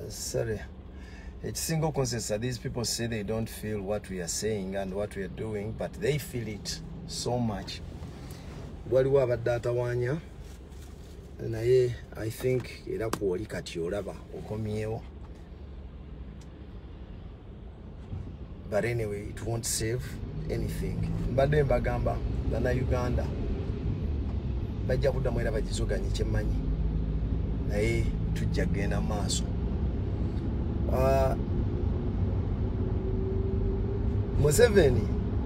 Sorry. It's single consensus. These people say they don't feel what we are saying and what we are doing, but they feel it so much. Waliwo abadde wanya naye I think era kwoli kati olaba okomyewo. But anyway, it won't save anything. Mbadde mbagamba bana Uganda bajja kuddamu era bagizoganye kyemmanyi naye tujja kgenda maaso. Museveni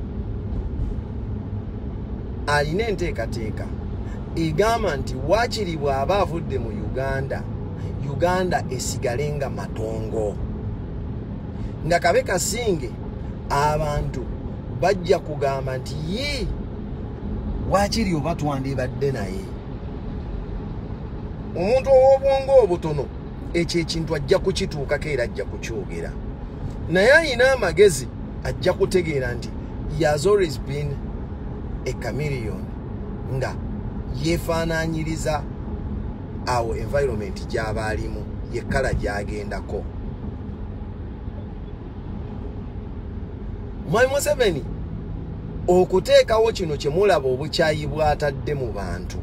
alina enteekateeka egamba nti waakiri bw'aba avudde mu Uganda esigalenga matongo nga kabe kasinge abantu bajja kugamba nti ye waakiri oba twandibadde naye omuntu ow'obwongo obutono ekyo ekintu ajja kukituukako era ajja kukyogera naye alina amagezi ajja kutegeera nti he has always been a chameleon nga yeefaanaanyiriza awo environment gy'aba alimu ye kala gy'agendako. Mwami Museveni okuteekawo kino kye mulaba obukyayi bw'atadde mu bantu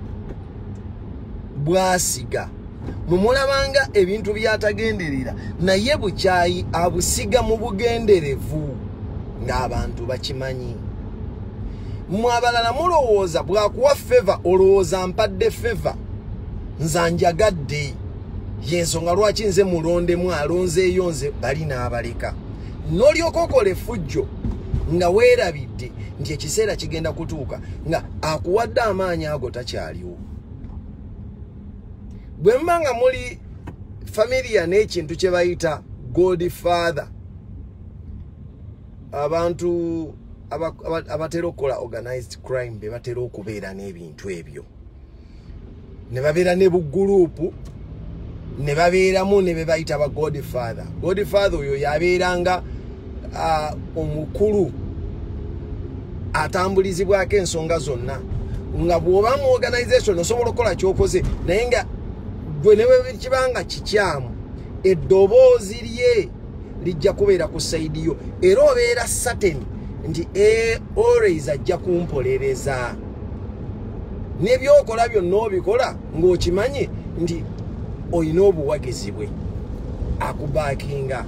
bwasiga mumulabanga ebintu byatagenderera naye bukyayi abusiga mu bugenderevu ng'abantu bakimanyi. Mwabalala mulowooza bwakuwa favor olowooza mpadde favor nzanjagadde yensonga lwaki nze mulondemu alonzeeyo nze bali n'abaleka n'olyoka okola effujjo nga weerabidde nti ekiseera kigenda kutuuka nga akuwadde amaanyi ago takyaliwo. Bwe mba nga muli familia n'ekintu kye bayita Godfather, abantu abatera okukola organized crime be batera okubeera n'ebintu ebyo ne babeera ne buguruupu ne babeeramu ne be bayita ba Godfather. Godfather oyo yabeeranga omukulu atambulizibwako ensonga zonna nga bw'oba mu organization osobola okukola ky'okoze naye nga gwe ne bwe kibanga kikyamu eddoboozi lye lijja kubeera ku sayidi yo era obeera certain nti always ajja kumpolereza n'ebyokola byonna obikola ng'okimanyi nti olina obuwagizi bwe akubaakinga.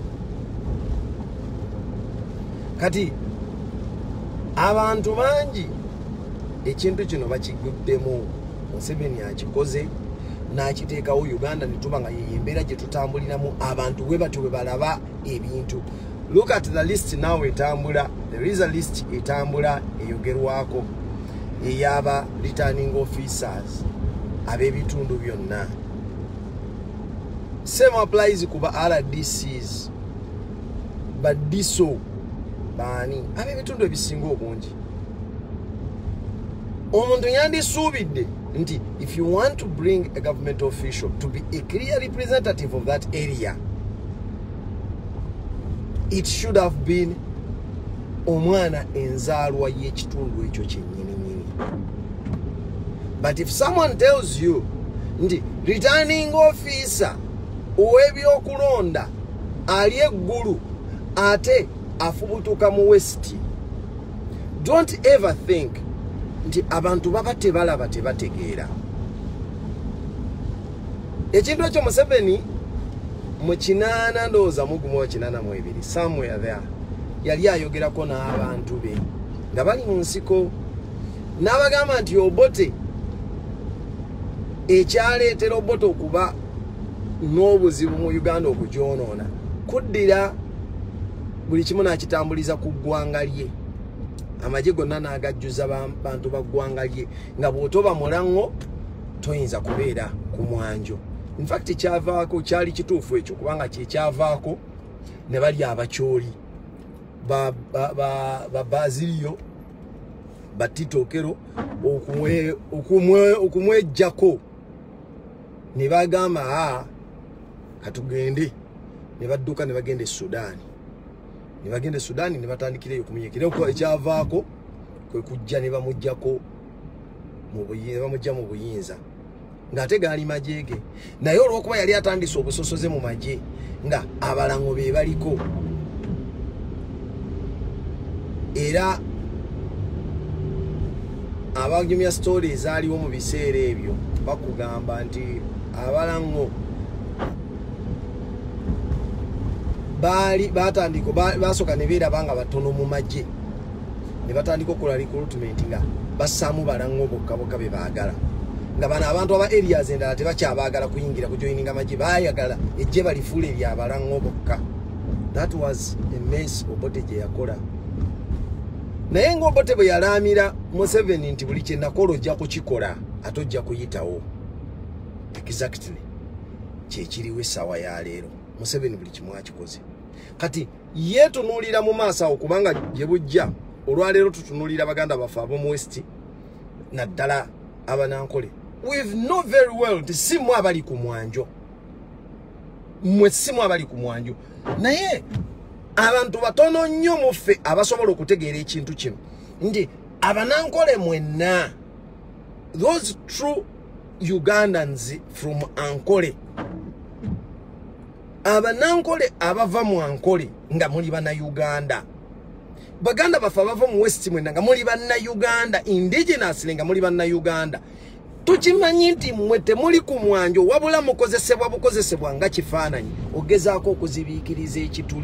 Kati abantu bangi ekintu kino bakiguddemu. Museveni akikoze n'akiteekawo Uganda ne tuba nga yeyembeera gye tutambuliramu abantu bwe batyo bwe balaba ebintu. Look at the list now etambula. There is a list etambula eyogerwako eyaba returning officers ab'ebitundu byonna. Same applies kuba RDCs badiso bani ab'ebitundu ebisinga obungi. Omuntu yandisuubidde nti if you want to bring a government official to be a clear representative of that area, it should have been omwana enzaalwa y'ekitundu ekyo kyennyini. But if someone tells you nti returning officer ow'ebyokulonda ali eggulu ate afubutuka mu west, don't ever think nti abantu baba tebalaba tebategeera. Ekintu ekyo Museveni mu 8 ndowooza mu 82 somewhere there yali ayogerako n'abantu be nga bali mu nsiko n'abagamba nti Obote ekyaleetera Obote okuba n'obuzibu mu Uganda okugyonoona kuddira buli kimu n'akitambuliza ku ggwanga lye, amagye gonna n'agajjuza bantu ba ggwanga lye nga bw'otoba mulango toyinza kubeera ku mwanjo. In fact kyavaako kyali kituufu ekyo kubanga kyekyavaako ne bali abakyoli Bazilio Batitokero okumwejjako ne bagamba katugende ne badduka ne bagenda e Sudani. Ne bagenda e Sudani ne batandikira okumenyekera ko ekyavaako kwe kujja ne bamujjako mu buyinza ng'ate gaali magye ge naye olw'okuba yali atandise obusosoze mu magye nga abalango be baliko era abajumya story ezaaliwo mu biseera ebyo bakugamba nti abalango basooka ne beeraba nga batono mu magye ne batandika okukola recruitment nga bassaamu balango bokka be baagala nga bano abantu aba areas endala tebakyabaagala kuyingira kujoyininga magye baayagala ejje balifuula eryabalango bokka. That was a mess Obote gye yakola. Naye ng'Obote bwe yalaamira Museveni nti buli kye nakola ojja kukikola ate ojja kuyitawo. Exactly kyekiriwo essaawa ya leero. Museveni buli kimu akikoze. Kati yeetunuulira mu maaso awo kubanga gye bujja olwaleero tutunuulira baganda baffe ab'omu West naddala abanankole. We know very well nti si mmwe abali ku mwanjo. Mmwe si mmwe abali ku mwanjo. Naye abantu batono nnyo mu ffe abasobola okutegeera ekintu kino nti abanankole mwenna, those true Ugandans from Ankole, abanankole abava mu Ankole nga muli bana Uganda, baganda bafa abava mu West mwenna nga muli bana Uganda, indigenous nga muli bana Uganda. Tukimanyi nti mmwe temuli ku mwanjo wabula mukozesebwa bukozesebwa nga kifaananyi ogezaako okuzibiikiriza ekituli.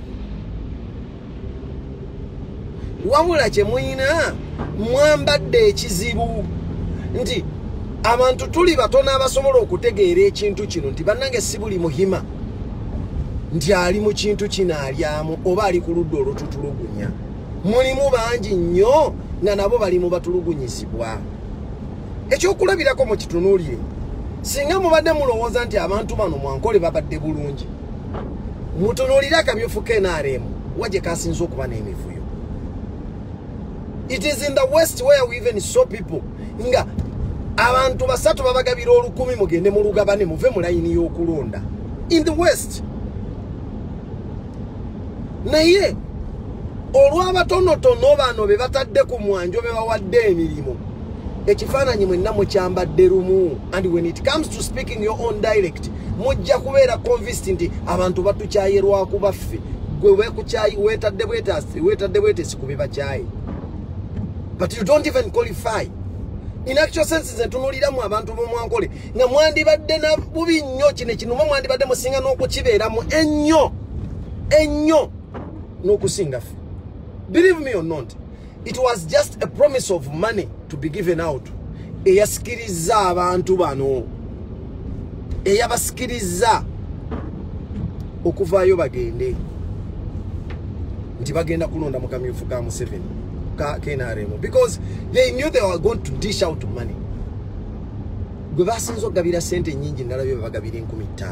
Wabula kye muyina mwambadde ekizibu nti abantu tuli batono abasobola okutegeera ekintu kino nti bannange si buli muhima nti ali mu kintu kino alyamu oba ali ku ludda olututulugunya. Mulimu bangi nnyo nga nabo bali mu batulugunyizibwa. Ekyokulabirako mu kitunuulire, singa mubadde mulowooza nti abantu bano mwankole babadde bulungi, mutunuulire akamyufu k'NRM wajje kasinza okuba n'emivuyo. It is in the West where we even saw people nga abantu basatu babagabira 1000 mugende mu lugabane muve mu layini y'okulonda. In the West. Naye olw'abatonotono bano be batadde ku mwanjo be bawadde emirimu, ekifaananyi mwenna mukyambadde lumu, and when it comes to speaking your own dialect mujja kubeera convinced nti abantu batukyayirwaku baffe gwe wekukyayi wetadde bwetesi ku bibakyayi. But you don't even qualify. In actual sense ntunuliramu abantu b'omwankole nga mwandibadde na bubi nnyo kino kinuma mwandibadde musinga n'okukibeeramu ennyo n'okusinga ffe. Believe me or not, it was just a promise of money to be given out. Eyasikiriza abantu bano, eyabasikiriza okuvaayo bagende nti bagenda kulonda mu kamyufu ka Museveni ka NRM, because they knew they were going to dish out money. Gwe basinza okugabira sente nyingi nalabye bagabira 15,000.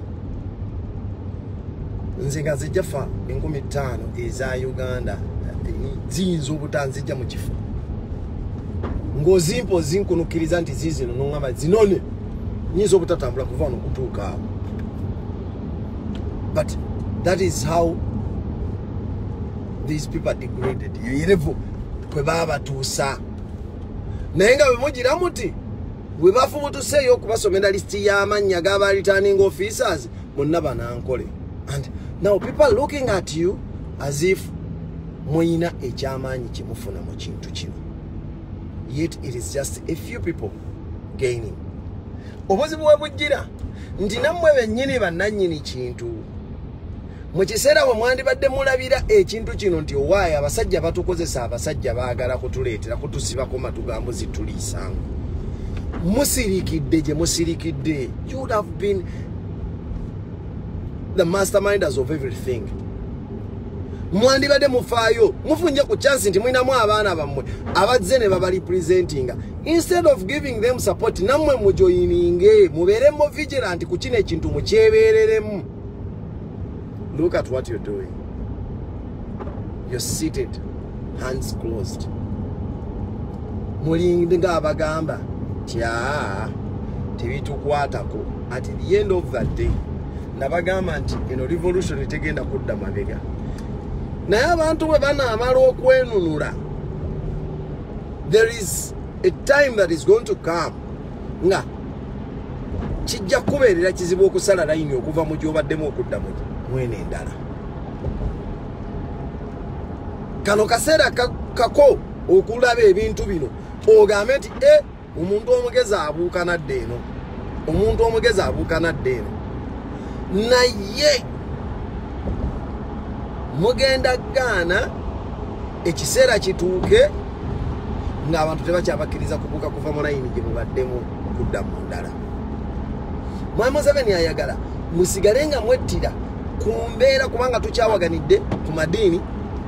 Nze nga zijja fa 15,000 eza Uganda ziyinza obutanzijja mu kifo ng'ozimpo zinkunukiriza nti zizino noŋŋamba zinone nyinza obutatambula kuva wano okutuuka awo. But that is how these people are degraded. Yerevu kwe baba batuusa. Naye nga bwe mugira muti bwe bafubutuseeyo okubasomera lisiti y'amannya g'aba returning officers bonna banankole. And now people are looking at you as if muyina ekyamaanyi kimufuna mu kintu kino. Yet it is just a few people gaining. Obuzibu bwe bujjira nti nammwe bennyini bannannyini kintu mu kiseera bwe mwandibadde mulabira ekintu kino nti owaayi abasajja batukozesa, abasajja baagala kutuleetera kutusibako matugambo zituliisangu. Musirikidde gye musirikidde. You would have been the masterminders of everything. Mwandibadde mufaayo mufunye ku chance nti mwinamu abaana bammwe abazze ne baba representinga. Instead of giving them support, nammwe mujoyininge mubeere mu vigilant ku kino ekintu mukyebeereremu. Look at what you're doing. You're seated, hands closed. Mulinga abagamba tya tebitukwatako. At the end of that day nabagamba nti eno revolution tegenda kudda mabega. Naye abantu bwe banaamala okwenunula, there is a time that is going to come nga kijja kubeerera kizibu okusala layini okuva mu gy'obaddemu okudda mwene endala. Kano kaseera kako okulaba ebintu bino ogambe nti omuntu omugezi abuuka nadde eno, omuntu omugezi abuuka nadde eno, naye mugenda gaana ekiseera kituuke ng'abantu tebakyabakkiriza kubuuka kuva mu layini gye mubaddemu kudda mu ndala. Mwami Museveni ayagala musigale nga mwettira ku mbeera kubanga tukyawaganidde ku madiini.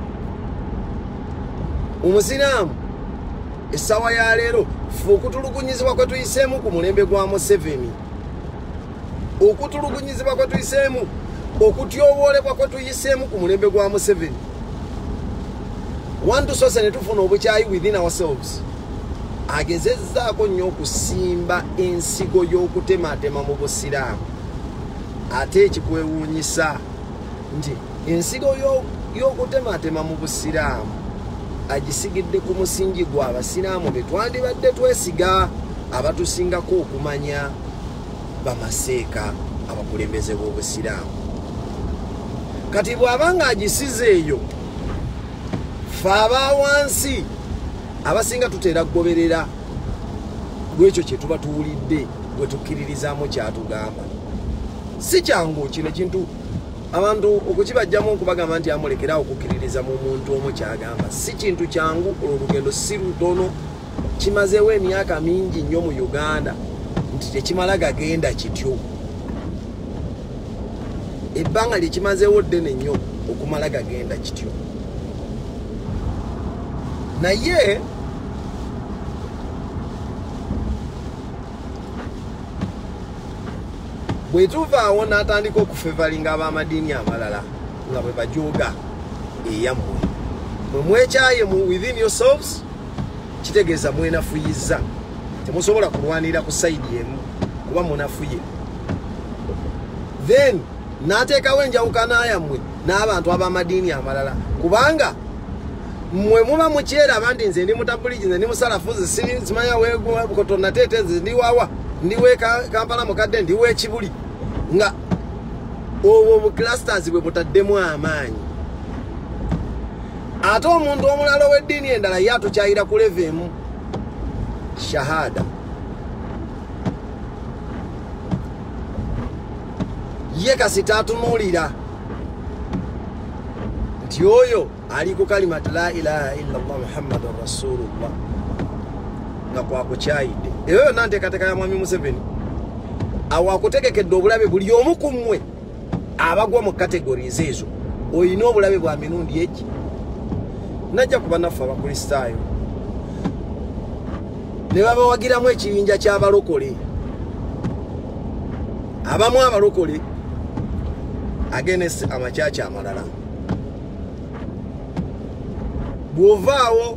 Omusiraamu essaawa ya leero ffe okutulugunyizibwa kwe tuyiseemu ku mulembe gwa Museveni, okutulugunyizibwa kwe tuyiseemu, okutyoboolebwa kwe tuyiseemu ku mulembe gwa Museveni, wantu sose ne tufuna obukyayi within ourselves. Agezezzaako nnyo okusimba ensigo y'okutematema mu busiraamu. Ate ekikwewuunyisa nti ensigo y'okutematema mu busiraamu agisigidde ku musingi gwa abasiraamu be twandibadde twesiga, abatusingako okumanya bamaseeka, abakulembeze b'obusiraamu. Kati bw'abanga agisize eyo, ffe abawansi abasinga tuteera kugoberera lwekyo kye tuba tuwulidde bwe tukkiririzaamu kyatugamba. Si kyangu kino ekintu abantu okukibajjamu okubagamba nti amulekera okukkiririza mu muntu omu kyagamba. Si kintu kyangu, olugendo si lutono, kimazeewo emyaka mingi nnyo mu Uganda nti tekimala gagenda kityo. Ebbanga lye kimazeewo ddene nnyo okumala gagenda kityo. Naye bwe tuvaawo n'atandika okufevalinga ab'amadiini amalala nga bwe bajooga eyammwe, mwe mwekyaye mu within yourselves, kitegeeza mwenafuyizza, temusobola kulwanira ku sayidi emu kuba munafuye. Then n'ateekawo enjawukana yammwe n'abantu ab'amadiini amalala, kubanga mwe muba mukyeraba nti nze ndi Mutabuligi, nze ndi Musalafuzi, simanya weebukotonatete, nze ndi wawa, ndi we Kampala mukadde, ndi we Kibuli, nga obwo buclusters bwe butaddemu amaanyi. Ate omuntu omulala w'eddiini endala ye atukyayira ku level emu, shahada. Ye kasita atunuulira nti oyo ali ku kalimati la ilaha illallah muhammadun rasulullah nga kwakukyayidde. Eyo nanteekateeka ya Mwami Museveni awo akutegekedde obulabe buli omu ku mmwe abagwa mu categories ezo. Oyina obulabe bwa mirundi egi. Najja kuba naffe abakristaayo ne babawagiramu ekibinja ky'abalokole, abamu abalokole against amakyakya amalala. Bw'ovaawo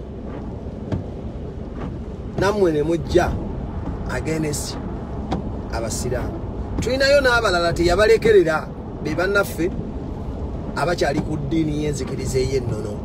nammwe ne mujja against abasiraamu. Tulinayo n'abalala teyabalekerera, be bannaffe abakyali ku ddiini y'enzikiriza ey'ennono.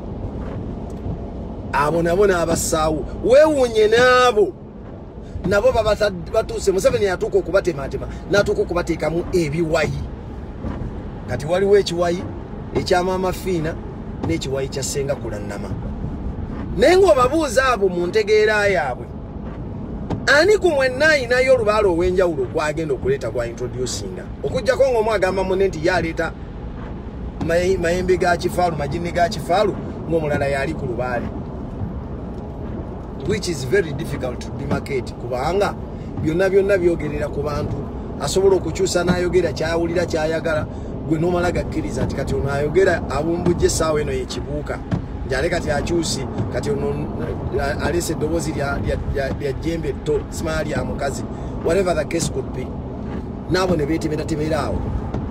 Abo nabo n'abassaawo. Weewuunye n'abo nabo batuuse. Museveni yatuuka okubatematema, n'atuuka okubateekamu ebiwayi. Kati waliwo ekiwayi ekya Maama Fiina n'ekiwayi kya Ssenga Kulannama. Naye ng'obabuuza abo mu ntegeera yaabwe, ani ku mwenna ayinayo olubaalo olw'enjawulo gwagenda okuleeta gwa introducinga, okuggyako ng'omu agamba munne nti ye aleeta mayembe ga kifaalu, majini ga kifaalu, ng'omulala yali ku lubaale, which is very difficult to demarcate, kubanga byonna byogerera ku bantu. Asobola okukyusa n'ayogera kyawulira kyayagala, gwe n'omala gakkiriza nti kati ono ayogera abumbujja essaawa eno yekibuuka, njale kati akyusi, kati ono alese eddoboozi lya jjembe tto, simala lya mukazi, whatever the case could be. N'abo ne beetemeratemera awo.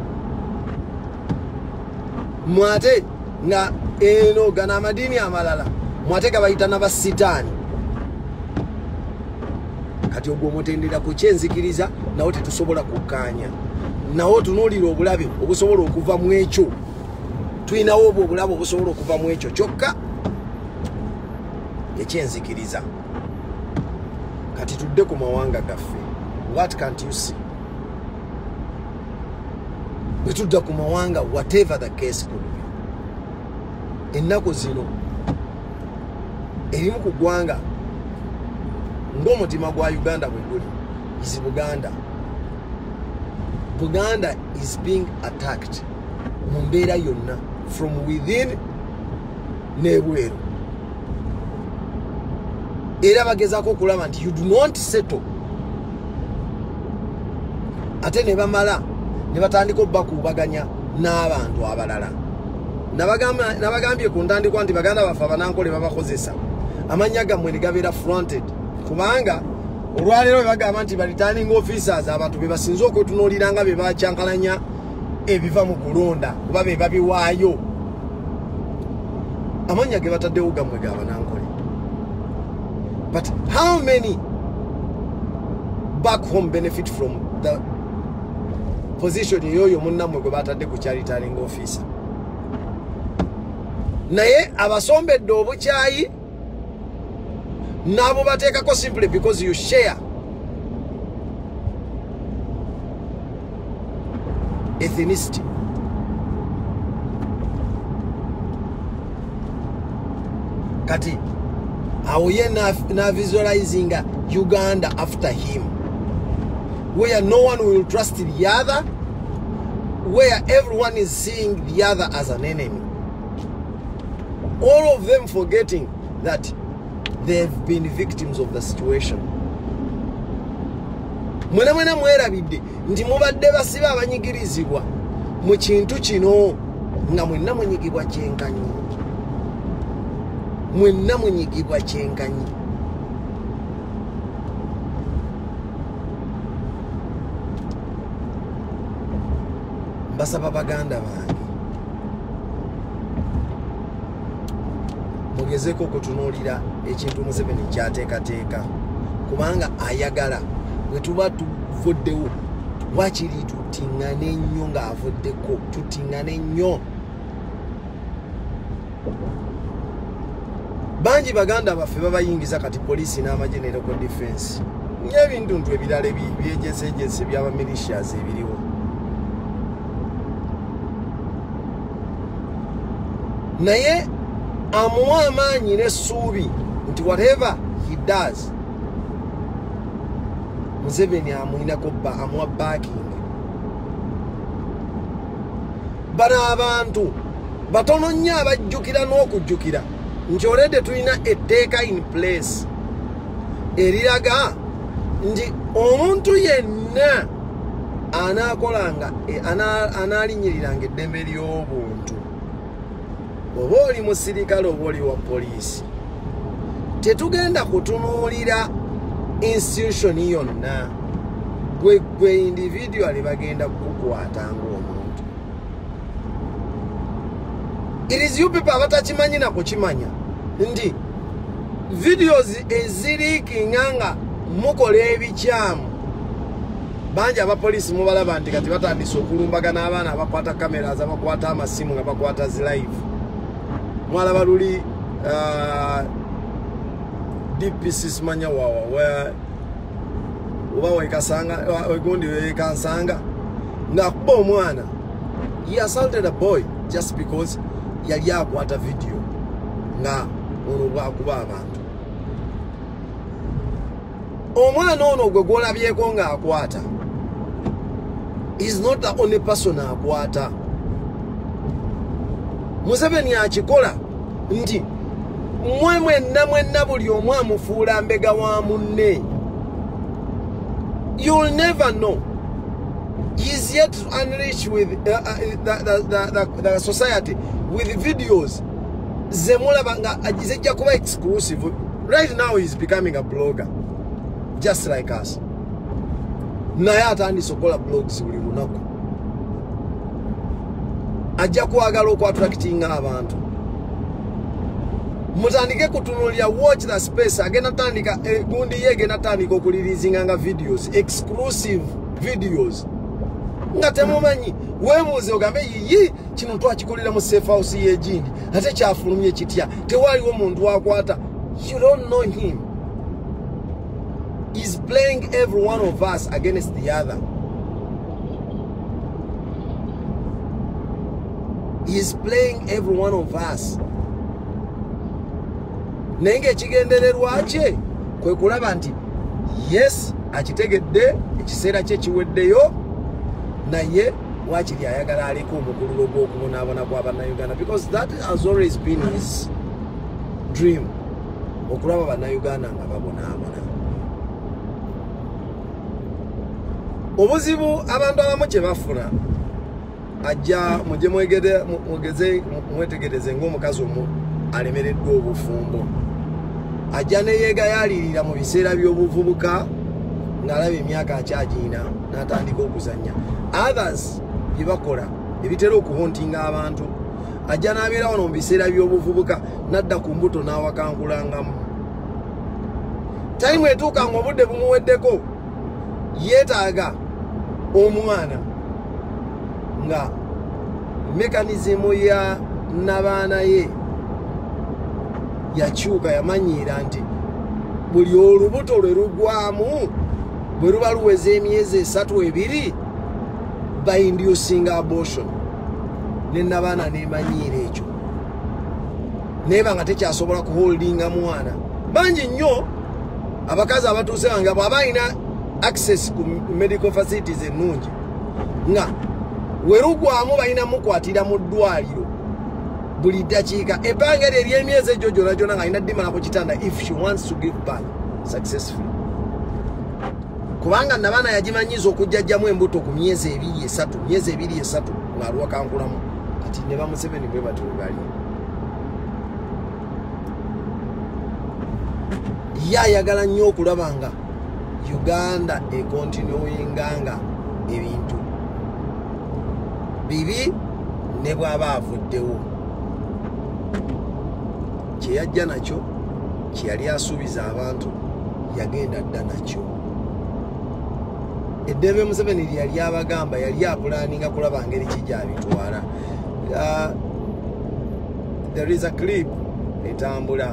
Mwate nga eno gana amadiini amalala mwate gabayita n'abasitaani. Kati ogwo omutendera ku kyenzikiriza nawo tetusobola kukkaanya, nawo tunuulira obulabe obusobola okuva mu ekyo. Tulinawo obwo obulabe obusobola okuva mu ekyo kyokka ekyenzikiriza. Kati tudde ku mawanga gaffe. What can't you see? betudda ku mawanga whatever the case could be. Ennaku zino erimu ku ggwanga ng'omutima gwa Uganda bwe guli is Buganda. Buganda is being attacked mu mbeera yonna from within n'ebweru. Era bagezaako okulaba nti you do not settle. Ate ne bamala ne batandika obbakuubaganya n'abantu abalala. Nabagambye ku ntandikwa nti baganda baffe abanankole babakozesa. Amannya gammwe ne gabeera fronted. Kubanga olwaleero bagamba nti returning officers abantu be basinze okwetunuulira nga be bakyankalanya ebiva mu kulonda kuba be babiwaayo. Amannya ge bataddewo gammwe g'abanankole. But how many back home benefit from the position yoyo munnamwe gwe batadde ku returning officer? Naye abasombedde obukyayi nabo bateekako simply because you share ethnicity. Kati awo ye na visualizing Uganda after him, where no one will trust the other, where everyone is seeing the other as an enemy. All of them forgetting that they've been victims of the situation. Mwena mwerabidde nti mubadde basiba abanyigirizibwa mu kintu kino nga mwenna munyigibwa kyenkanyi. Mwenna munyigibwa kyenkanyi. Basaba baganda bange mugezeko okutunuulira ekintu Museveni kyateekateeka, kubanga ayagala bwe tuba tuvuddewo wakiri tutiŋŋane nnyo ng'avuddeko, tutiŋŋane nnyo. Bangi baganda baffe babayingiza kati poliisi n'amagye ne local defense n'ebintu ebirala ebyejensi by'aba militias ebiriwo. Naye amuwa amaanyi n'essuubi nti whatever he does Museveni amuyinako amuwa backing. Bano abantu batono nnyo abajjukira n'okujjukira nti already tulina etteeka in place eriraga nti omuntu yenna anaakolanga anaalinyiriranga eddembe ly'obuntu, oba oli musirikale oba oli wa poliisi, tetugenda kutunuulira institution yonna, gwe individually bagenda kukukwata ng'omuntu. It is you people abatakimanyi na kukimanya nti videos eziriikinga nga mukola ebikyamu. Bangi abapoliisi mubalaba nti kati batandise okulumbagana abaana abakwata cameras, abakwata amasimu nga bakwata zi live. Mwalaba luli DPC simanya wawa oba wekasanga wegundi wekansanga ngakuba omwana. He assaulted a boy just because yali akwata video nga ono bwakuba abantu. Omwana ono gwe gwolabyeko nga akwata is not the only person akwata. Museveni akikola nti mwenna buli omu amufuula mbega wa munne. You'll never know. He's yet to unleash with the society with videos zemulabanga ajizejja kuba exclusive. Right now he's becoming a blogger just like us. Naye atandise okukola blogs buli lunaku. Ajja kwagala okwatractinga abantu. Mutandike kutunuulira watch the space. Agenda tandika gundi ye agenda tandika okulirizinga nga videos, exclusive videos. Nga temumanyi weemuuze ogambe yiyi kino twakikolera mu safe house y'egindi ate kyafulumye kitya tewaliwo muntu akwata. You don't know him. He's playing every one of us against the other. is playing every one of us. Nenge chigendererwa kye kwe kulaba nti yes akitegedde ekiseera kye kiweddeyo naye wakiri ayagala aliko omukululo gw'okubonaabona kw'abannayuganda, because that has always been his dream, okulaba bannayuganda nga babonaabona. Obuzibu abantu abamu kye bafuna ajja mujje mwetegereze ng'omukazi omu alemereddwa obufumbo, ajja ne yeegayaalirira mu biseera by'obuvubuka ng'alaba emyaka akyagiyina n'atandika okuzannya. Others bye bakola ebitera okuhontinga abantu, ajja n'abeera wano mu biseera by'obuvubuka n'adda ku mbuto n'awakankulangamu. Time etuuka ng'obudde bumuweddeko yeetaaga omwana nga mekanizimu ya nabaana ye yakyuka, yamanyiira nti buli olubuto lwe lugwamu bwe luba luweza emyezi 3-2 bainducinga abortion. Ne nabaana nemanyiira ekyo neba nga tekyasobola kuholdinga mwana. Bangi nnyo abakazi abatuuse nga bw'aba alina access ku medical facilities ennungi nga werugwamu balina mukwatira mu ddwaliro buli ddakiika ebbanga ery'emyezi egyo gyonna gyonna nga alina ddimala ku kitanda if she wants to give birth successfully. Kubanga nabaana yagimanyiza okujjajjamu embuto ku myezi 2-3 ng'alwakankulamu. Kati ne bamuseveni bwe batyo bali ye ayagala nnyo okulaba nga Uganda ekontinuinganga ebintu bibi ne bw'aba avuddewo. Kye yajja nakyo kye yali asuubiza abantu yagenda dda nakyo. Eddembe Museveni lye yali abagamba yali apulaninga kulaba ngeri kijja abitwala. There is a clip etambula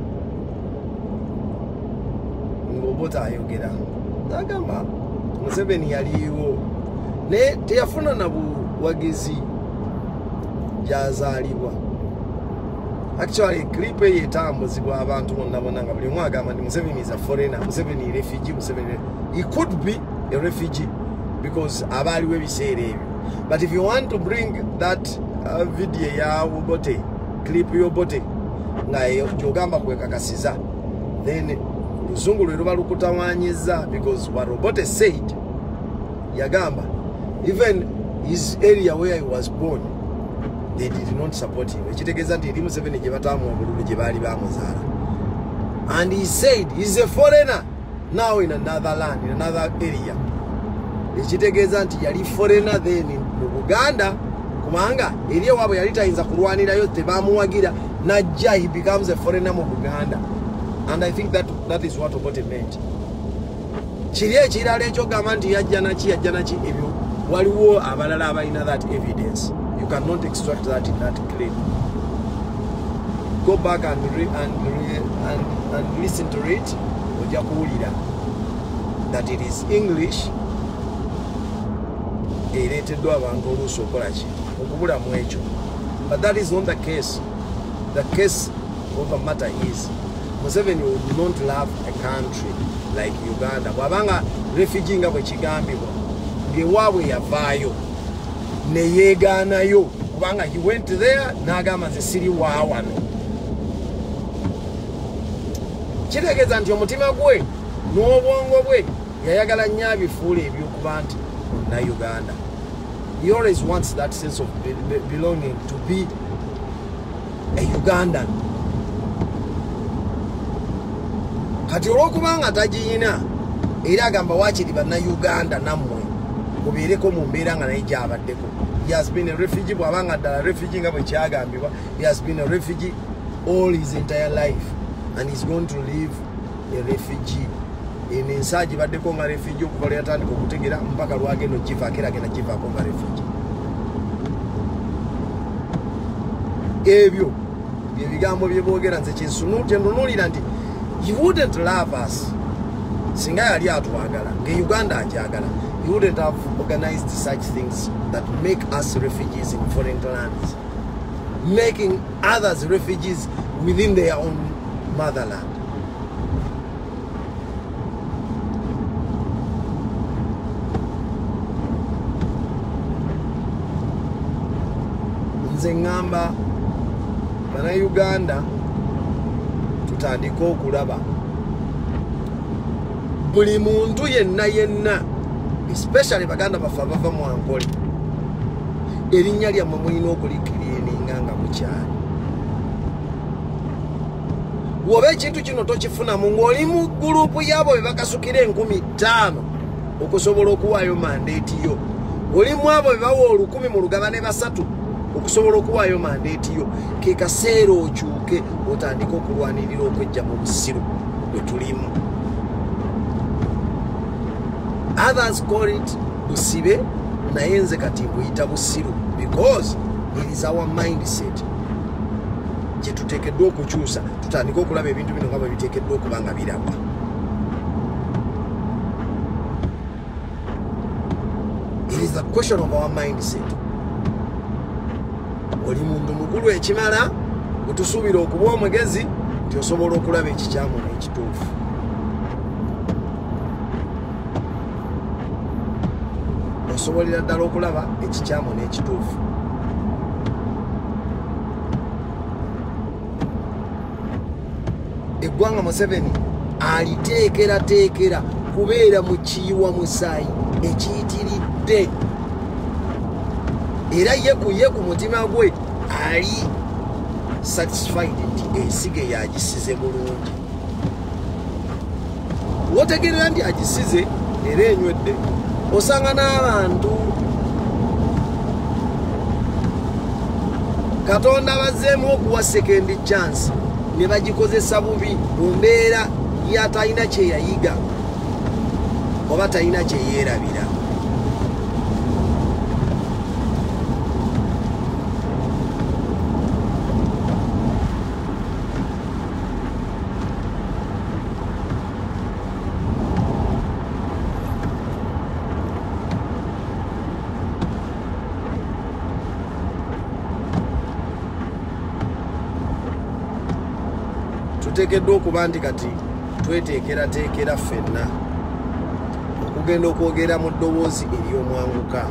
ng'obota ayogera agamba Museveni yaliwo ne teyafuna na buwagizi gyazaalibwa. Actually clip eyo etambuzibwa abantu bonna nga buli omu agamba nti Museveni is a foreigner, Museveni refugee, Museveni he could be a refugee because abaliwo ebiseera ebyo. But if you want to bring that video ya Obote, clip y'Obote nga gyogamba kwekakasiza, then luzungu lwe luba lukutawanyiza, because what Obote said yagamba even his area where he was born they did not support him. Ekitegeeza nti eri Museveni gye bataamuwa bululu gye baali bamuzaala. And he said he's a foreigner now in another land, in another area. Ekitegeeza nti yali foreigner then mu Buganda, kubanga eri ewaabwe yali tayinza kulwanirayo, tebamuwagira, najja he becomes a foreigner mu Buganda. And I think that is what Obote meant. Kiri ekirala ekyogamba nti yajja naki ebyo waliwo abalala abalina that evidence. You cannot extract that in that clip. Go back and listen to it. Ojja kuwulira that it is English ereeteddwa abantu oluusi okola ki okubulamu ekyo. But that is not the case. The case of the matter is Museveni would not love a country like Uganda. Bwabanga refugee nga bwe kigambibwa ng'ewaabwe yavaayo ne yeegaanayo, kubanga he went there n'agamba nze siri wa wano. Kitegeeza nti omutima gwe n'obwongo bwe yayagala nnyo abifuula ebyokuba nti na Uganda. He always wants that sense of belonging, to be a Ugandan. Kati olw'okubanga tagiyina era agamba waakiri bannayuganda nammwe mubeereko mu mbeera nga naye gy'abaddeko. He has been a refugee, bw'abanga ddala refugee nga bwe kyagambibwa. He has been a refugee all his entire life and he's going to live a refugee. Eno ensi agibaddeko nga refugee okuva lwe yatandika okutegera mpaka lwagenda ogivaako era agenda givaako nga refugee. Ebyo bye bigambo bye boogera nze kyentunuulira nti he wouldn't love us singa yali atwagala nga Uganda agyagala. He wouldn't have organized such things that make us refugees in foreign lands. making others refugees within their own motherland. Nze ngamba bana Uganda tutandika okulaba buli muntu yenna especially baganda bafa bava mu Ankole erinnya lyammwe mulina okulikirininga nga mukyali woba ekintu kino tokifunamu ng'oli mu gurupu yaabo be bakasukira 5,000 okusobola okuwaayo mandeeti yo olimu abo be bawa 1,000 mu lugabane 3 okusobola okuwaayo mandeeti yo ke kaseera okyuke otandika okulwanirira okwejja mu busiru bwe tulimu. Others call it busibe naye nze kati mbuyita busiru because it is our mindset gye tuteekeddwa okukyusa tutandika okulaba ebintu bino nga bwe biteekeddwa okuba nga biragwa. It is a question of our mindset. Oli mundu mukulu ekimala otusuubira okuba omugezi nti osobola okulaba ekikyamu n'ekituufu. Osobolera ddala okulaba ekikyamu n'ekituufu. Eggwanga Museveni aliteekera kubeera mu kiyiwa musaayi ekiyitiridde era ye ku mutima gwe ali satisfied nti ensige yagisize bulungi. Wotegerera nti agisize era enywedde osanga n'abantu Katonda bazzeemu okuwa second chance ne bagikozesa bubi mu mbeera yatalina kye yayiga oba talina kye yeerabira. Tuteekeddwa okuba nti kati tweteekera ffenna okugenda okwogera mu ddoboozi ery'omwanguka.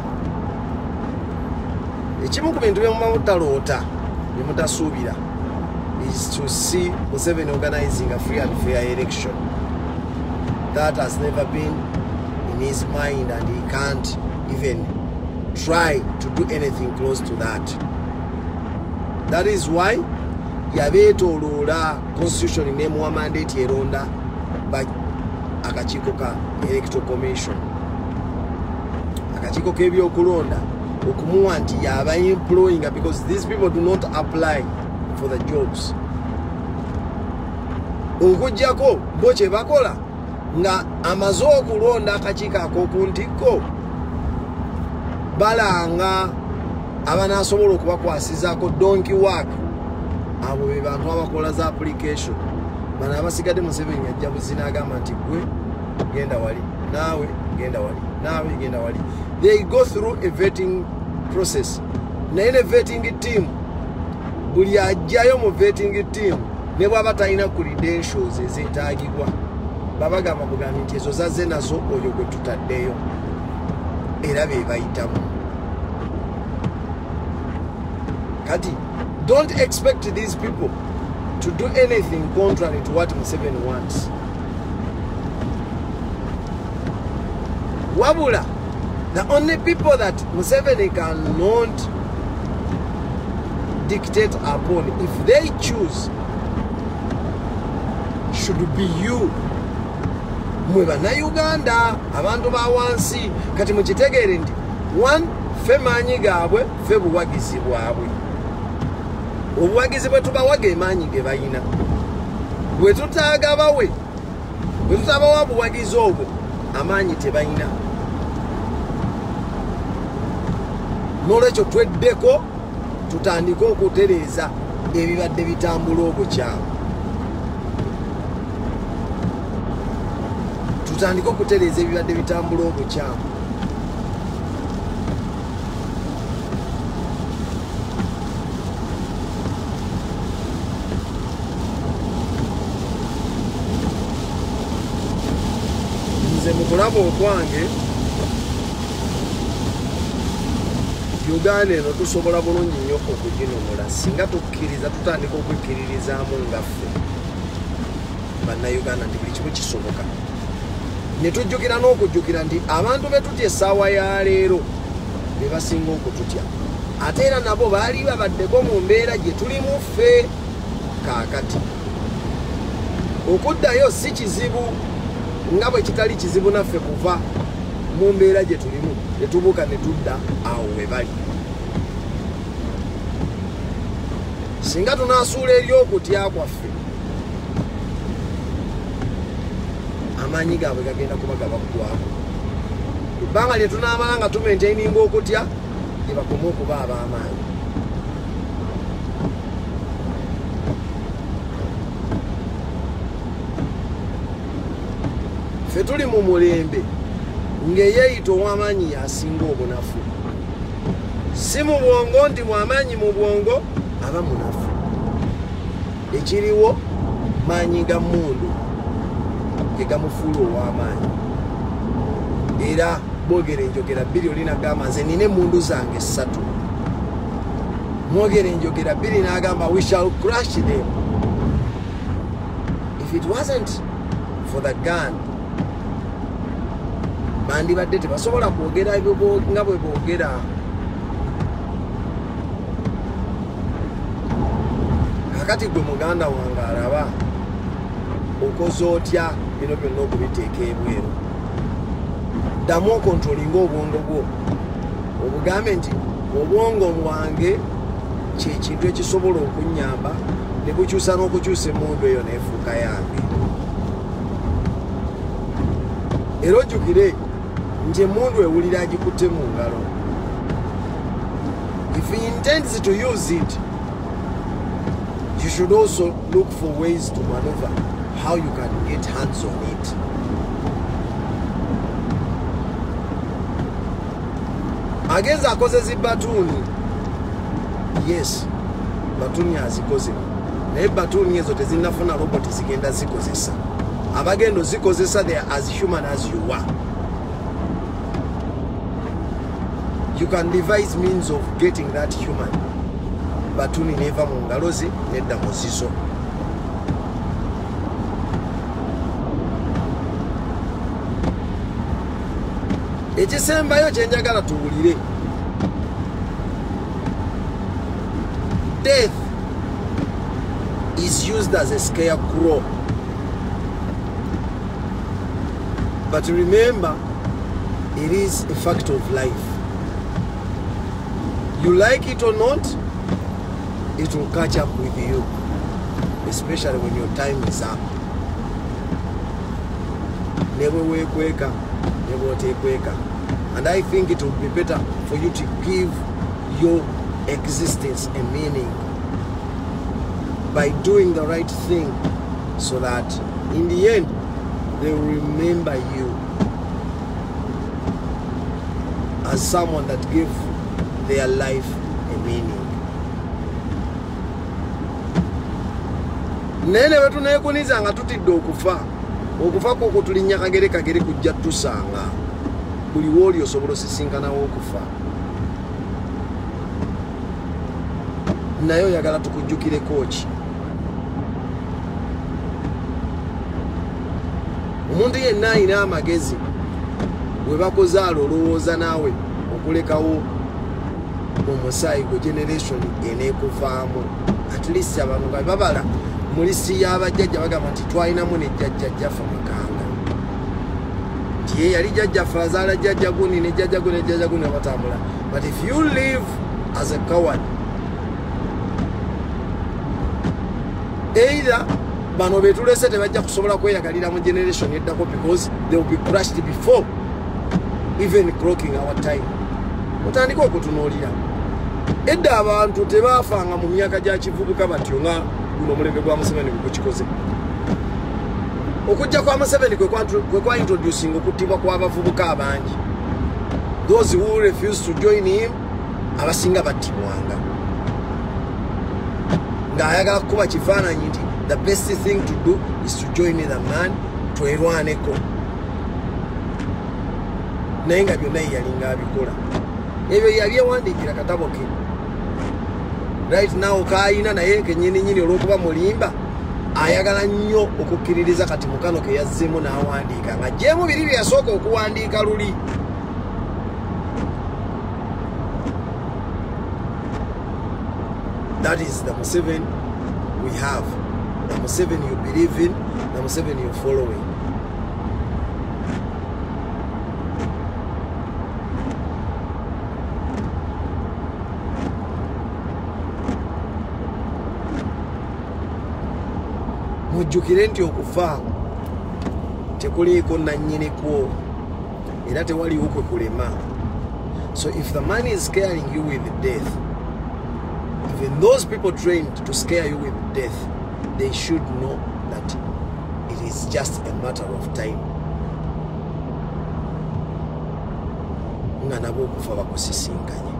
Ekimu ku bintu bye muba mutaloota bye mutasuubira is to see Museveni organizing a free and fair election. That has never been in his mind and he can't even try to do anything close to that. That is why yabeetooloola constitution nemuwa mandate eronda akakiiko ka electoral commission, akakiiko k'ebyokulonda okumuwa nti yaba employing because these people do not apply for the jobs. Okujjako bo kye bakola nga amaze okulonda akakiiko ak'okuntikko balanga abanaasobola okubakwasizaako donkey work. Abo be bantu abakola za application bano abasigadde Museveni ajja buzina agamba nti gwe genda wali naawe genda wali naawe genda wali. They go through a vetting process. Naye ne vetting team buli ajjayo mu vetting team ne bw'aba talina credentials ezeetaagibwa babagamba bugambi nti ezo zazze nazo oyo gwe tutaddeyo era be bayitamu. Kati don't expect these people to do anything contrary to what Museveni wants. Wabula, the only people that Museveni cannot dictate upon, if they choose, should be you. Mwe bana Uganda, abantu ba wansi, kati mukitegeere nti, one, fe maanyi gaabwe, fe buwagizi bwabwe. Obuwagizi bwe tubawaga emaanyi ge bayina. Bwe tutaagabawe, bwe tutabawa buwagizi obwo, amaanyi tebayina. N'olwekyo tweddeko tutandike okutereeza ebibadde bitambula obukyamu. Tutandike okutereeza ebibadde bitambula obukyamu. nze mukulaba okwange Uganda eno tusobola bulungi nnyo okuginomola singa tukkiriza tutandika okwekkiririzaamu ngaffe bannayuganda nti buli kimu kisoboka ne tujjukira n'okujjukira nti abantu be tutya essaawa ya leero be basinga okututya ate era nabo baali babaddeko mu mbeera gye tulimu ffe kaakati okuddayo si kizibu nga bwe kitali kizibu naffe kuva mu mbeera gye tulimu ne tubuuka ne tudda awo we bali singa tunaasuula ery'okutya kwaffe amaanyi gaabwe gagenda kuba gabaggwako ebbanga lye tunaamala nga tumentaininga okutya gye bakoma okuba ab'amaanyi ffe tuli mu mulembe ng'eyeeyita ow'amaanyi yasinga obunafu si mu bwongo nti mwamaanyi mu bwongo aba munafu ekiriwo maanyi ga mmundu gegamufuula ow'amaanyi era bwogera enjogera bbiri oli nagamba nze nina emmundu zange 3 mwogera enjogera bbiri n'agamba we shall crush them if it wasn't for the gun bandibadde tebasobola kwogera ebyo nga bwe boogera kakati gwe muganda wange alaba okoze otya bino byonna okubiteeka ebweru ddamu okontrolinga obwongo bwo obugambe nti obwongo bwange kyekintu ekisobola okunnyamba ne bukyusa n'okukyusa emmundu eyo neefuuka yange era ojjukire nti emmundu ewulira agikutte mu ngalo if he intends to use it you should also look for ways to maneuver how you can get hands on it agenze akozesa batuuni yes batuuni azikoze naye batuuni ezo tezinnafuna roboti zigenda zikozesa abagendo zikozesa they are as human as you are you can devise means of getting that human batuuni neva mu ngalo ze nedda mu zizo ekisembayo kyenjagala tuwulire death is used as a scarecrow but remember it is a fact of life you like it or not it will catch up with you especially when your time is up never wekweka never tekweka and I think it would be better for you to give your existence a meaning by doing the right thing so that in the end they will remember you as someone that gave their life a meaning. Nene wetu nekuniza nga tutidde okufa okufa koko tulinnya kagere kagere kujja tusanga buli woli osobola sisinkana okufa nayo yagala tukujjukire kochi omuntu yenna alina amagezi bwe bakoze alowooza naawe okulekawo omusaayi gwe generation eneekuvaamu at least abantu nga babala mu lisi y'abajjajja bagamba nti twalinamu ne jjajjaffe Makanga nti ye yali jjajjaffe azaala jjajja guni ne jjajja guni ne jjajja guni abatambula but if you live as a coward either bano betulese tebajja kusobola kweyagalira mu generation eddako because they will be crushed before even clocking our time mutandika okutunuulira edda abantu tebaafanga mu myaka gya kivubuka batyo nga guno omulembe gwa Museveni gukikoze okujja kwa Museveni kwe kwa introducing okuttibwa kw'abavubuka abangi those who refuse to join him abasinga battibwanga ng'ayagala kukuba kifaananyi nti the best thing to do is to join the man twerwaneko naye nga byonna yalinga abikola ebyo yabyewandiikira katabo ke right now kaayina naye kenyininyini olw'okuba mulimba ayagala nnyo okukkiririza kati mukano ke yazzeemu n'awandiika nga jeemu biri bye yasooka okuwandiika luli. That is the Museveni we have. The Museveni you believe in, the Museveni you're following. Mujjukire nti okufa tekuliiko nannyiniko era tewaliwo kwe kulema. So if the man is scaring you with death, even those people trained to scare you with death, they should know that it is just a matter of time. Nga nabo okufa bakusisinkanye.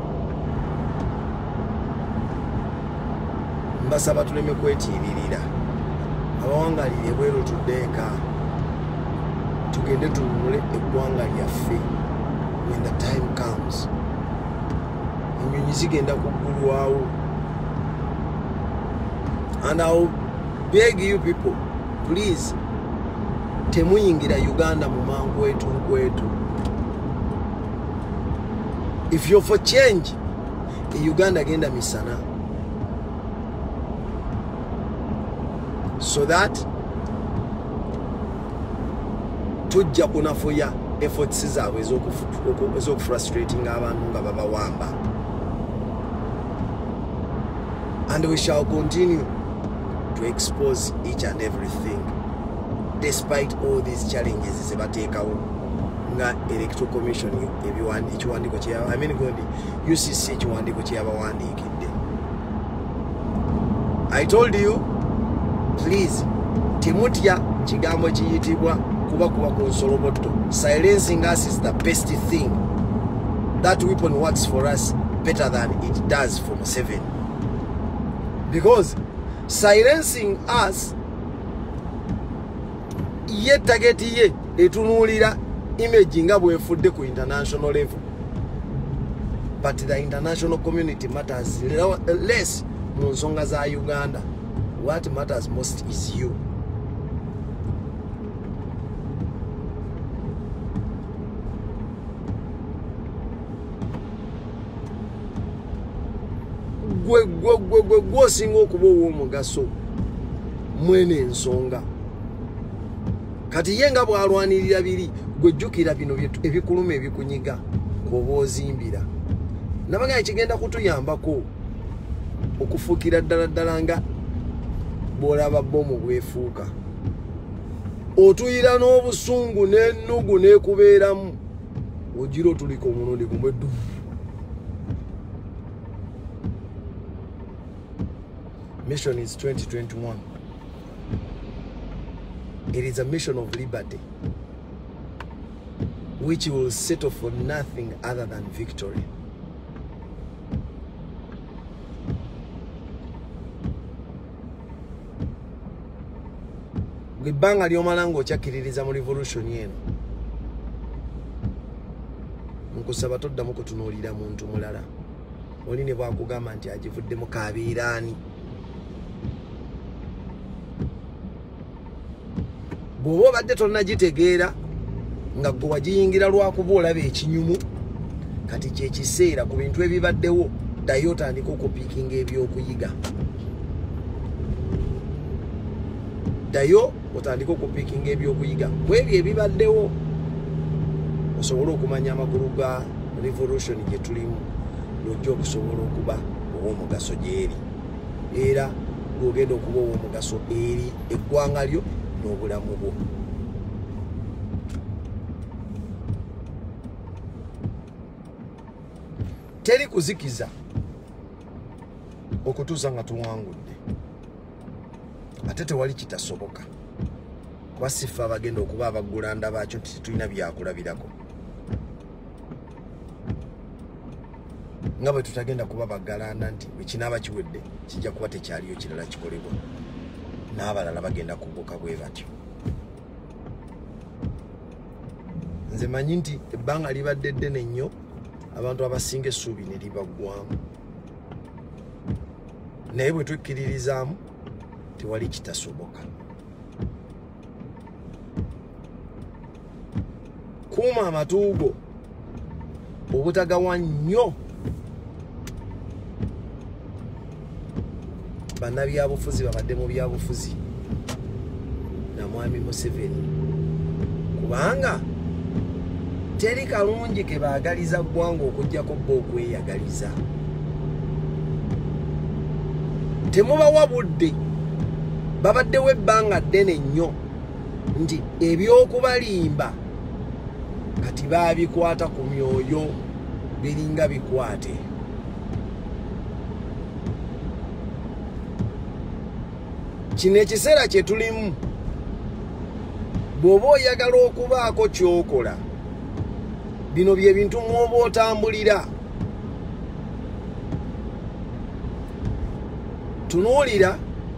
Mbasaba tuleme kwetiiririra. Abawangalire ebweru tuddeeka tugende tununule eggwanga lyaffe when the time comes. Ennyonyi zigenda kuggulwawo. And I'll beg you people, please, temuyingira Uganda mu mangu wetu. If you're for change, Uganda genda misana. So that tujja kunafuya efforts zaabwe ez'okufrustrating abantu nga babawamba. And we shall continue to expose each and everything despite all these challenges zebateekawo nga electoral commission ekiwandiiko kyeyaba UCC ekiwandiiko kyeyabawandiikidde. I told you, please, temutya kigambo kiyitibwa kuba ku nsolobotto. Silencing us is the best thing. That weapon works for us better than it does for Museveni. Because silencing us, ye target ye etunuulira image nga bwefudde ku international level. But the international community matters less mu nsonga za Uganda. What matters most is you. Gwosinga okuba ow'omugaso mwene ensonga. Kati ye nga bw'alwanirira biri, gwejjukira bino ebikuluma ebikunyiga kw'oba ozimbira. Nabagamba kigenda kutuyambako okufuukira ddala nga bw'olaba bbomu bwefuuka. Otuyira n'obusungu n'ennugu n'ekubeeramu, ogira otuliko omulundi gumwe ddu. Mission is 2021. It is a mission of liberty, which will settle for nothing other than victory. Ebbanga ly'omala ng'okyakkiririza mu revolution eno, nkusaba toddamu kutunuulira muntu mulala. Oli ne bw'akugamba nti agivuddemu kaabiraani. Bw'oba obadde tonnagitegeera nga gwe wagiyingira lwakuba olaba ekinyumu, kati kye kiseera ku bintu ebibaddewo ddayo otandika okupiikinga ebyokuyiga. Ddayo otandika okupiikinga ebyokuyiga ku ebyo ebibaddewo, osobole okumanya amakulu ga revolution gye tulimu, lwojja okusobola okuba ow'omugaso gy'eri, era lwogenda okuba ow'omugaso eri eggwanga lyo n'obulamu bwo. Teri kuzikiza okutuusa nga tuwangudde, ate tewali kitasoboka. Kuba siffe abagenda okuba abaggulanda baakyo nti tulina byakulabirako, nga bwe tutagenda kuba baggalanda nti bwe kinaaba kiwedde kijja kuba tekyaliyo kirala kikolebwa, n'abalala bagenda kubuka bwe batyo. nze manyi nti ebbanga libadde ddene nnyo abantu abasinga essuubi ne libaggwamu naye bwe tukkiririzaamu tewali kitasoboka. Kuuma amatuugo obutagawa nnyo bannabyabufuzi babadde mu byabufuzi na Mwami Museveni, kubanga teri kalungi ke baagaliza ggwanga okujjako bo okweyagaliza. Temubawa budde, babaddewo ebbanga ddene nnyo nti ebyokubalimba kati baabikwata ku myoyo biringa bikwate. Kino ekiseera kye tulimu, bw'oba oyagala okubaako ky'okola, bino bye bintu mw'oba otambulira. Tunuulira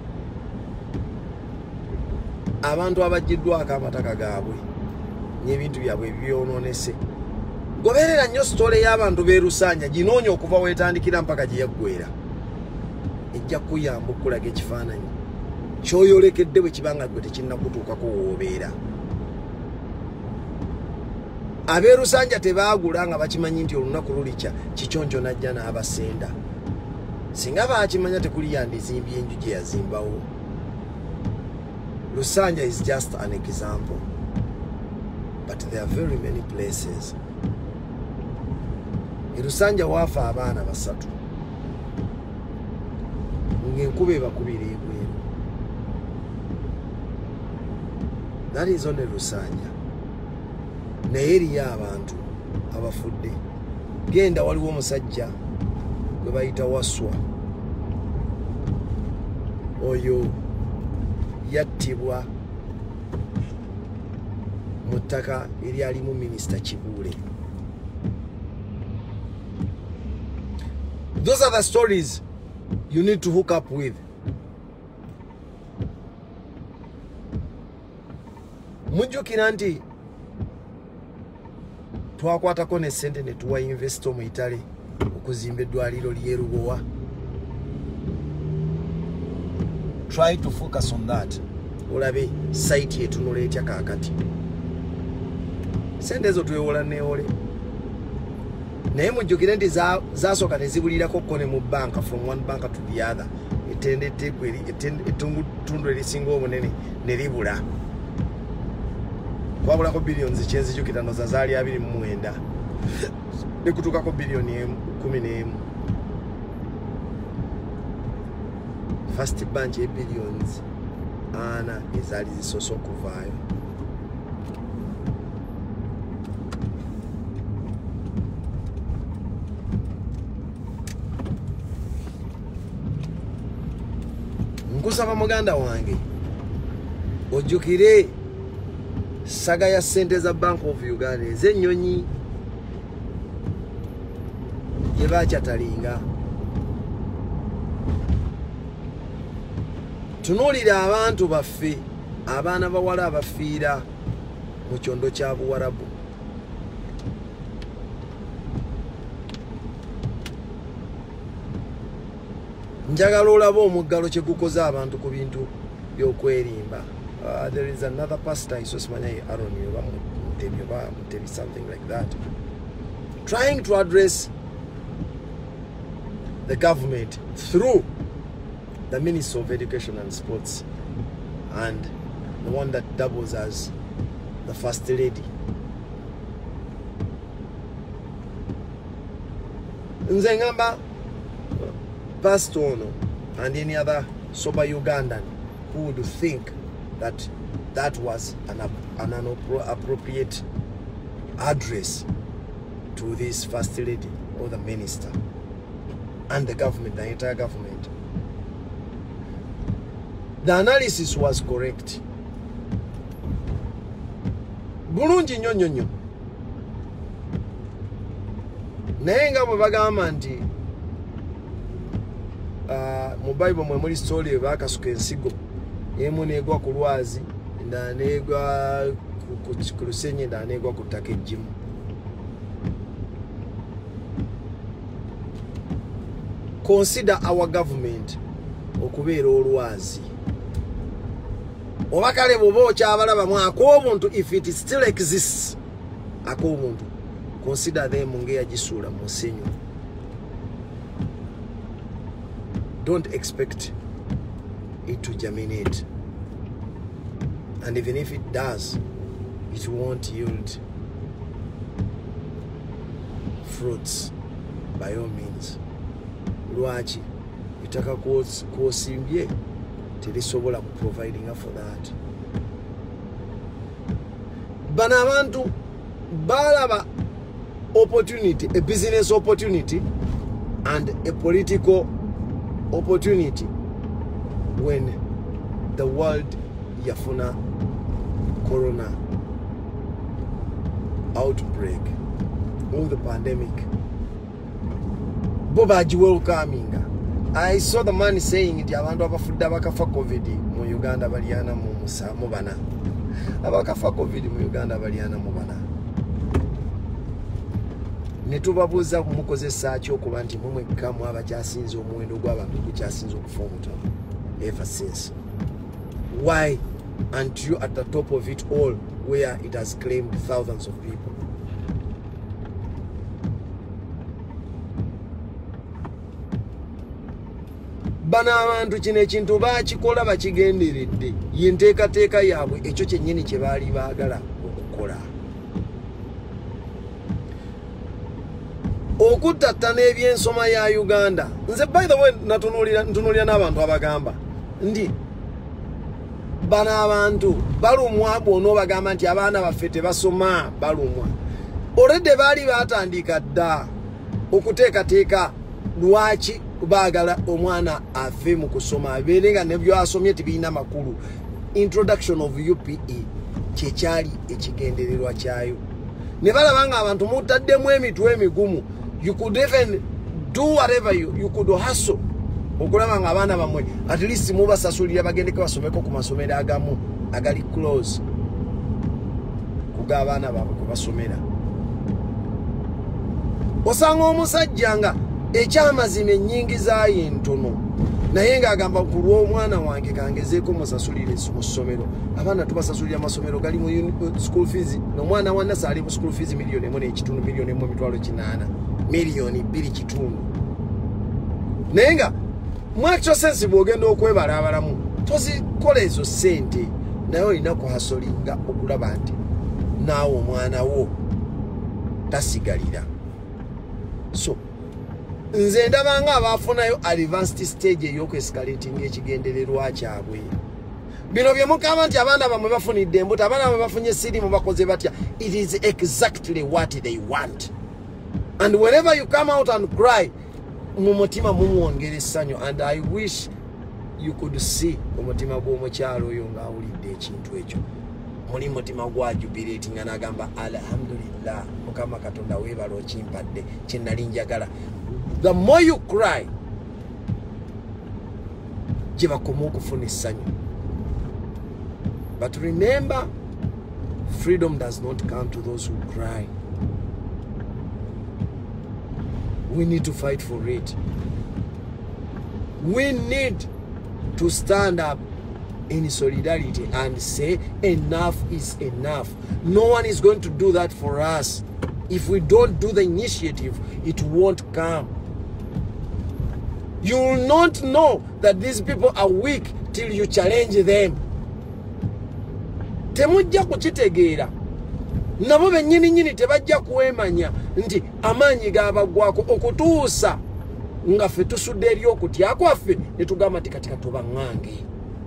abantu abaggiddwako amataka gaabwe n'ebintu byabwe ebyonoonese. Goberera nnyo sitole y'abantu b'e Lusanja, ginoonya okuva weetandikira mpaka gye yaggweera. Ejja kuyamba okulaga ekifaananyi ky'oyolekedde bwe kibanga gwe tekinnakutuukako w'obeera. Ab'e Lusanja tebaagula nga bakimanyi nti olunaku lulikya Kikyonjo n'ajja n'abasenda. Singa baakimanya tekuli yandizimbye enju gye yazimbawo. Lusanja is just an example. But there are very many places. E Lusanja waafa abaana basatu ng'enkuba ebakubira ebweru. That is only Lusanja. Naye eriyo abantu abafudde. Genda waliwo omusajja gwe bayita Waswa. Oyo yattibwa mu ttaka eryalimu Minisita Kibuule. Those are the stories you need to hook up with. Mujjukira nti twakwatako ne ssente ne tuwa investo mu Itale okuzimba eddwaliro ly'e Lubowa. Try to focus on that. Olabe site yetunula etya kaakati. Sente ezo twewola neewole. Naye mujjukire nti zasooka ne zibulirako kko ne mu banka, from one bank to the other. Ettundu erisinga obunene ne libula. Kwabulako billions kyenzijjukira no zazaali 29 ne kutuukako billioni 11. First bunch of billions ana ezaali zisoose okuvaayo. Nkusaba muganda wange ojjukire saga ya ssente za Bank of Uganda ez'ennyonyi gye baakyatalinga. Tunuulira abantu baffe, abaana bawala abafiira mu kyondo kya Buwarabu. Njagala olaba omuggalo kye gukoze abantu ku bintu by'okwerimba. There is another pastor, Isosimanya Aaron, something like that, trying to address the government through the Minister of Education and Sports and the one that doubles as the First Lady. Nze ngamba Pastor ono and any other sober Ugandan who would think that that was an appropriate address to this First Lady or the Minister and the government, the entire government. The analysis was correct. Bulungi nnyo nnyo nnyo. Naye nga bwe bagamba nti mu Bible mwe muli story bakasuka ensigo emu neegwa ku lwazi endala neegwa ku lusenyi ndaanegwa ku ttaka eggimu. Consider our government okubeera olwazi. Oba kale bw'oba okyabalabamu ak'obuntu, if it still exists, ak'obuntu, consider them ng'eyagisuula mu nsenyu. Don't expect it to germinate. And even if it does, it won't yield fruits by all means. Lwaki itaka kwosimbye terisobola ku providing for that. Bano abantu balaba opportunity, a business opportunity and a political opportunity when the world yafuna corona outbreak or the pandemic. Bobaji welcoming. I saw the man saying it abantu abafudde abakafa COVID mu Uganda baliana mu bana. Abakafa COVID mu Uganda baliana mu bana. Netubabuza mukozesa ki okuba nti mumwe kamu abakyasinze omuwendo gw'abantu gukyasinze okufa omutono ever since. Why aren't you at the top of it all where it has claimed thousands of people? Bana abantu kino ekintu bakikola bakigenderedde yenteekateeka yaabwe ekyo kyennyini kye baali baagala okukola. Okuttattana ebyensoma ya Uganda. Nze by the way ntunuulira n'abantu abagamba ndi bana abantu balumwa bw'ono bagamba nti abaana baffe tebasoma balumwa. Already baali batandika dda okuteekateeka lwaki baagala omwana afe mu kusoma abeere nga nebyo asomye tebirina makulu. Introduction of UPE kyekyali ekigendererwa kyayo. Ne balaba nga abantu mutaddemu emitwe emigumu. You could even do whatever you could hustle. Okulaba nga abaana bamwe at least mubasasulira bagendeko basomeko ku masomero agamu agali close kuga abaana baabwe kubasomera. Osanga omusajja nga ekyamazima ennyingi zaayo entono naye ng'agamba ku lw'omwana wange kangezeeko musasulire mu ssomero. Abaana tubasasulira amasomero gali mu school fees. N'omwana wa Nassali ali mu school fees $1.5 million, $1.8 million, $2.5 naye nga mu actual sense bw'ogenda okwebala abalamu tozikola ezo ssente naye olina kuhasolinga okulaba nti naawe omwana wo tasigalira. So nze ndabanga abaafunayo advanced stage ey'okwescalating ekigendererwa kyabwe. Bino bye mukaba nti abaana bamwe bafunidde embuto, abaana bamwe bafunye sirimu bakoze batya. It is exactly what they want. And whenever you come out and cry, mumutima mumwongera essanyu. And I wish you could see omutima gw'omukyalo oyo ng'awulidde ekintu ekyo. Muli mutima gwa jubilating nga n'agamba alhamdulillah Mukama Katonda weebala okimpadde kye nali njagala. The more you cry, gye bakoma okufuna essanyu. But remember, freedom does not come to those who cry. We need to fight for it. We need to stand up in solidarity and say enough is enough. No one is going to do that for us. If we don't do the initiative, it won't come. You will not know that these people are weak till you challenge them. Temujja kukitegeera. Nabo bennyini tebajja kuwemanya nti amaanyi gaabagwako okutuusa nga ffe tusudde eri okutya kwaffe ne tugamba nti kati katubaŋŋange.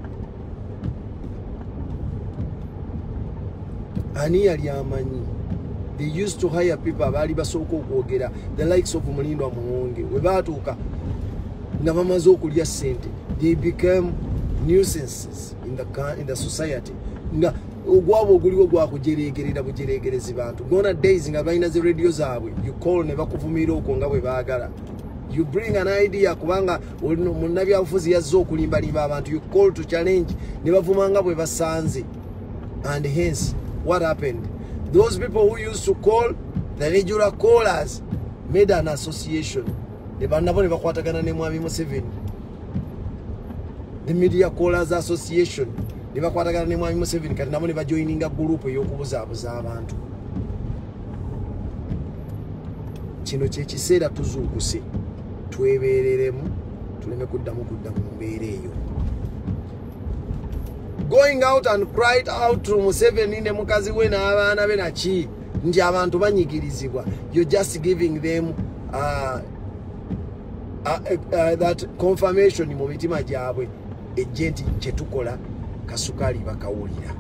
Ani yali amanyi? They used to hire people abaali basooka okwogera, the likes of Mulindwa Muwonge. We baatuuka nga bamaze okulya ssente, they became nuisances in the society. Nga ogwabo oguliwo gwakujereegerera bujereegerezi bantu. Gonna days nga balina ze radio zaabwe, you call ne bakuvumira okwo nga bwe baagala. You bring an idea kubanga munnabyabufuzi yazze okulimbalimba abantu, you call to challenge ne bavuma nga bwe basanze. And hence what happened? Those people who used to call the regular callers made an association. The Media Callers Association. Joining a group kino kye kiseera tuzuukuse twebeereremu tuleme kuddamu mu mbeera eyo. Going out and cried out to Museveni ne mukazi we n'abaana be naki nti abantu banyigirizibwa. You're just giving them that confirmation mu mitima gyabwe ejje nti kye tukola kasukali bakawulira.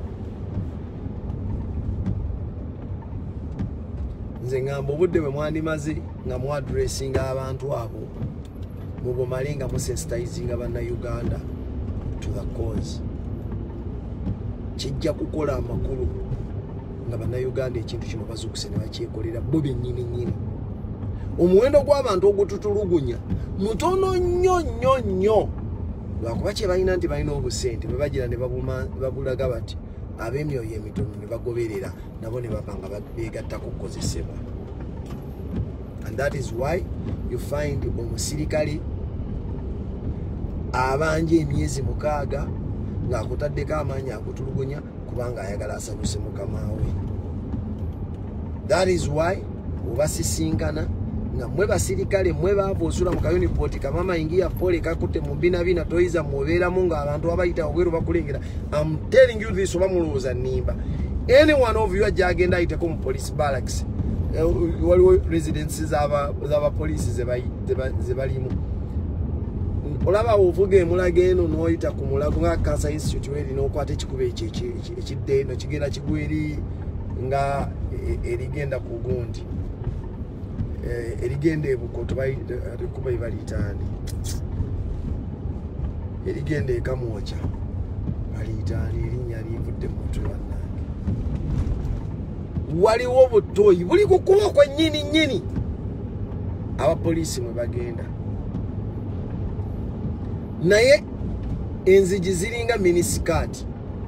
Nze ngamba obudde bwe mwandimaze nga mu addressing abantu abo mubomale nga musensitizing Uganda to the cause. Kijja kukola amakulu nga Uganda ekintu kino bazuukuse ne bakyekolera bo bennyini. Omuwendo gw'abantu ogututulugunya mutono nnyo lwakuba kye balina nti balina obusente bwe bagira ne babulaga bati ab'emyoyo emitono ne bagoberera nabo ne babanga beegatta kukozesebwa. And that is why you find omusirikale abanje emyezi 6 ng'akutaddeko amaanyi akutulugunya kubanga ayagala asanyuse mukama we. That is why obasisinkana nga mwe basirikale mwe baava osula mu kayunipoti kamama ingia pole kakute mu bina toyiza mubeeramu nga abantu abayita obweru bakulengera. I'm telling you this oba mulowooza nnimba. Any one of you ajja agenda ayiteko mu police barracks waliwo residences z'aba police ze balimu. Olaba ovuga emulaga eno n'oyita ku mulago nga Cancer Institute weri n'okwata ekikuba ekidde no kigenda kigweri nga erigenda ku gundi. Erigenda ebukoto kuba ibalitaani erigenda ekamwoca balitaani erinnya livudde mu mutwe bannange. Waliwo obutoyi buli kukuba kwa nnyini abapoliisi mwe bagenda naye enzigi ziringa miniskati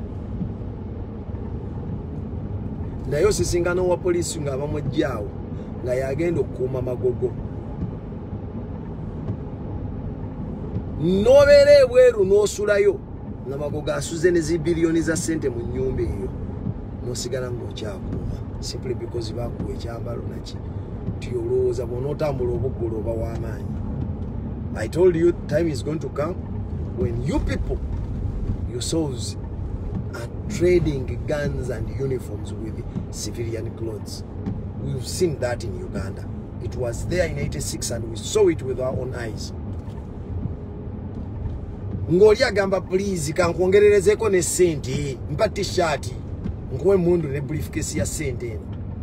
naye osisingana owa poliisi nga abamujjaawo nga yagenda okukuuma magogo. Nobeera ebweru n'osulayo nga magogo asuze ne zibiliyoni za sente mu nnyumba eyo n'osigala ng'okyakuuma simply because bakuwa ekyambalo naki nti olowooza bw'onootambula obuggolo oba w'amaanyi. I told you time is going to come when you people yourselves are trading guns and uniforms with civilian clothes. We've seen that in Uganda. It was there in 86 and we saw it with our own eyes. Ngoli agamba please kankwongererezeko ne sente mpa t-shirt nkuwe mundu ne briefcase ya sente.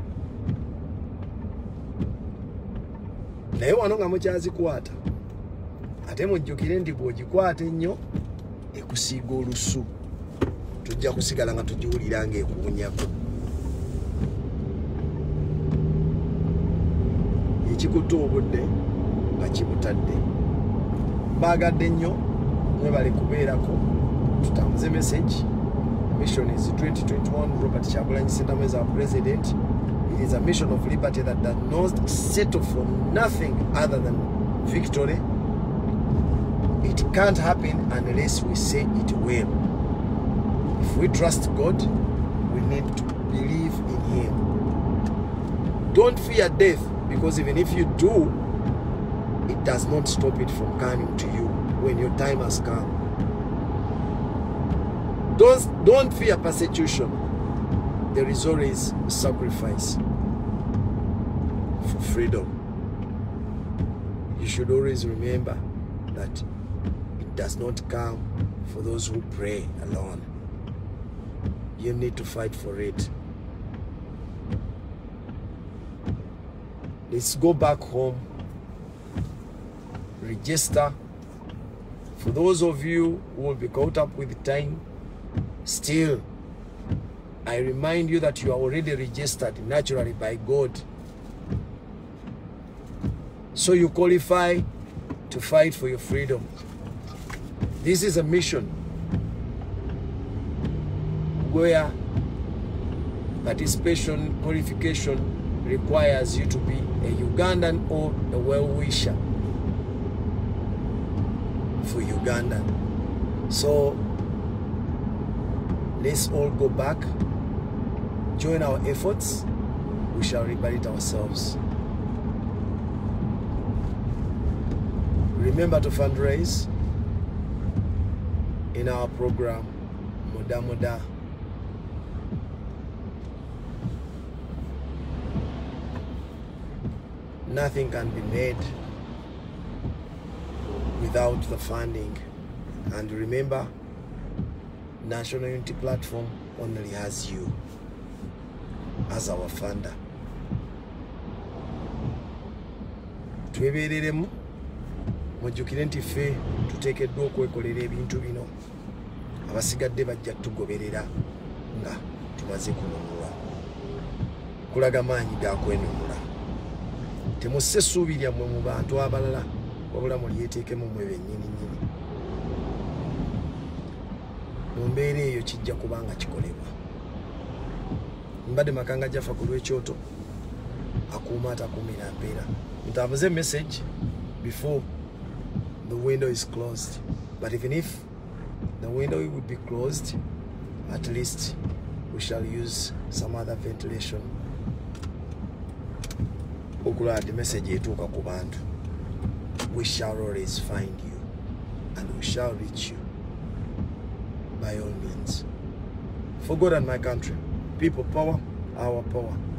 Naye wano nga mukyazikwata ate mujjukire nti bw'ogikwata ennyo ekusiiga olusu tujja kusigala nga tugiwulira ng'ekuwunyako. Ekikutte obudde nga kibutadde. Mbaagadde nnyo mwebale kubeerako tutambuze message. Mission is 2021 Robert Kyagulanyi Ssentamu as our president. It is a mission of liberty that does not settle for nothing other than victory. It can't happen unless we say it will. If we trust God, we need to believe in Him. Don't fear death, because even if you do, it does not stop it from coming to you when your time has come. Don't fear persecution. There is always sacrifice for freedom. You should always remember that it does not come for those who pray alone. You need to fight for it. Let's go back home. Register. For those of you who will be caught up with time, still, I remind you that you are already registered naturally by God. So you qualify to fight for your freedom. This is a mission where participation qualification requires you to be a Ugandan or a well-wisher for Uganda. So let's all go back, join our efforts, we shall rebuild ourselves. Remember to fundraise in our program Muda Muda. Nothing can be made without the funding. And remember, National Unity Platform only has you as our funder. Twebereremu mujjukire nti ffe tuteekeddwa okwekolera ebintu bino, abasigadde bajja tugoberera nga tumaze kununula, kulaga maanyi ga kwenunula. Temusse essuubi lyammwe mu bantu abalala, wabula mulyeteekemu mmwe bennyini nnyini. Mu mbeera eyo kijja kubanga kikolebwa. Mbadde Makanga jafa ku lw'ekyoto, akuuma atakuumira mpeera. Ntambuze message before the window is closed, but even if the window would be closed, at least we shall use some other ventilation. Okulaba the message etuuka ku bantu. We shall always find you and we shall reach you by all means. For God and my country, people power, our power.